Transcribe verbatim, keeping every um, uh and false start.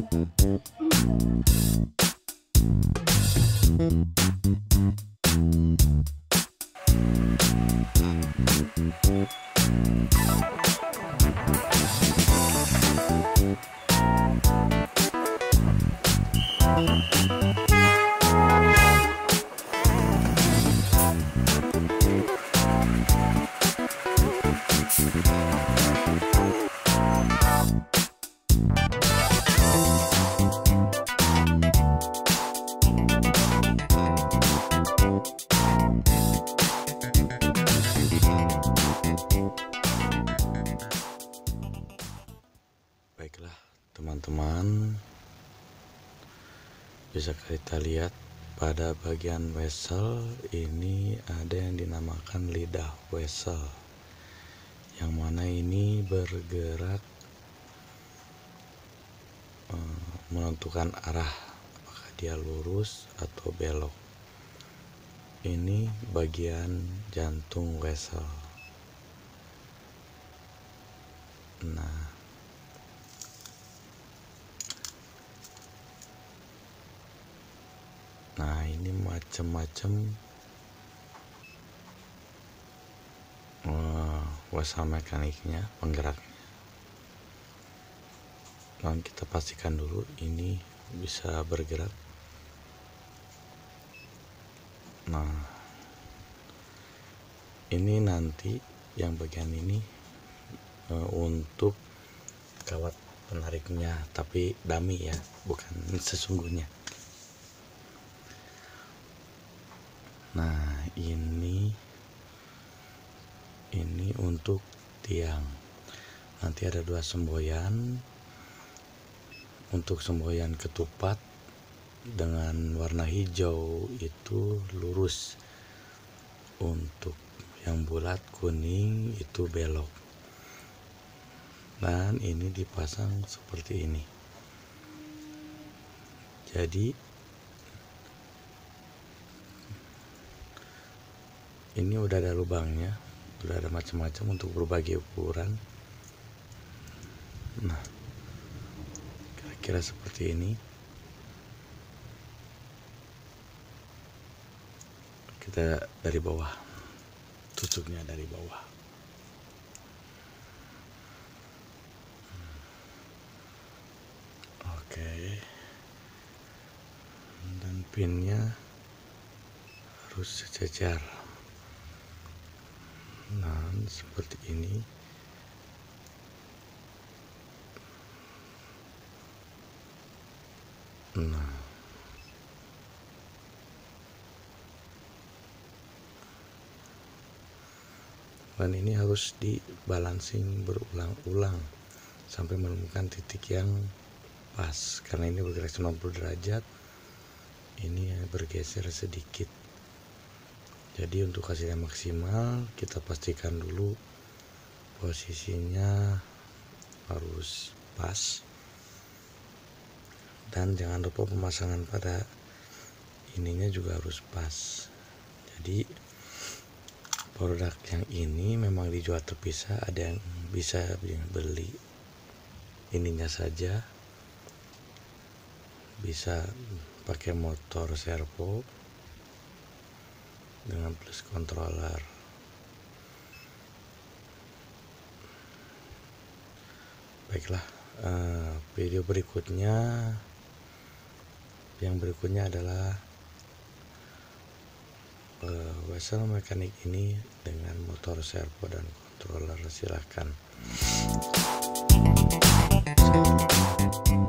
Baiklah teman-teman, bisa kita lihat pada bagian wesel ini ada yang dinamakan lidah wesel, yang mana ini bergerak eh, menentukan arah apakah dia lurus atau belok. Ini bagian jantung wesel. Nah, Nah ini macam-macam uh, wesel mekaniknya, penggeraknya. Dan kita pastikan dulu ini bisa bergerak. Nah ini nanti yang bagian ini uh, untuk kawat penariknya, tapi dummy ya, bukan sesungguhnya. Nah ini ini untuk tiang. Nanti ada dua semboyan. Untuk semboyan ketupat dengan warna hijau itu lurus. Untuk yang bulat kuning itu belok. Dan ini dipasang seperti ini. Jadi ini udah ada lubangnya, udah ada macam-macam untuk berbagai ukuran. Nah, kira-kira seperti ini. Kita dari bawah, tutupnya dari bawah. Oke, dan pinnya harus sejajar. Nah seperti ini. Nah dan ini harus dibalancing berulang-ulang sampai menemukan titik yang pas, karena ini bergerak sembilan puluh derajat, ini bergeser sedikit. Jadi untuk hasilnya maksimal, kita pastikan dulu posisinya harus pas. Dan jangan lupa pemasangan pada ininya juga harus pas. Jadi produk yang ini memang dijual terpisah, ada yang bisa beli ininya saja, bisa pakai motor servo dengan plus controller. Baiklah, uh, video berikutnya yang berikutnya adalah uh, wesel mekanik ini dengan motor servo dan controller. Silahkan.